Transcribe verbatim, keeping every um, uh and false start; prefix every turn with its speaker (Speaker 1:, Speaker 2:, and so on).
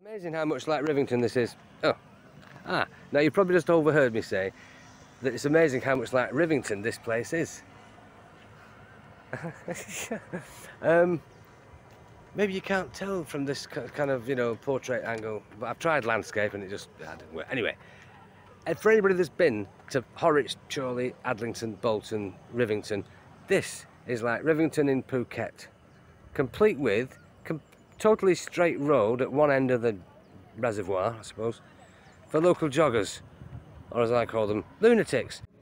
Speaker 1: Amazing how much like Rivington this is. Oh, ah, now you probably just overheard me say that it's amazing how much like Rivington this place is. um, maybe you can't tell from this kind of, you know, portrait angle, but I've tried landscape and it just yeah, didn't work. Anyway, and for anybody that's been to Horwich, Chorley, Adlington, Bolton, Rivington, this is like Rivington in Phuket, complete with com totally straight road at one end of the reservoir, I suppose, for local joggers, or as I call them, lunatics.